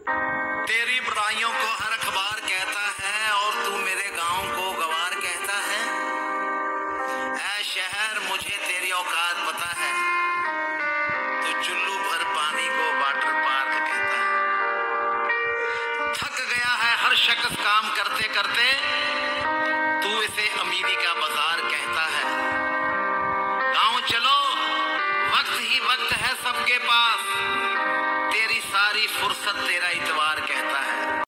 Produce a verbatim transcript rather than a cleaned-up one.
तेरी बुराइयों को हर अखबार कहता है और तू मेरे गांव को गवार कहता है। ऐ शहर मुझे तेरी औकात पता है, तू चुल्लू भर पानी को वाटर पार्क कहता है। थक गया है हर शख्स काम करते करते, तू इसे अमीरी का बाजार कहता है। गांव चलो वक्त ही वक्त है सबके पास, तेरी सारी फुर्सत तेरा इतवार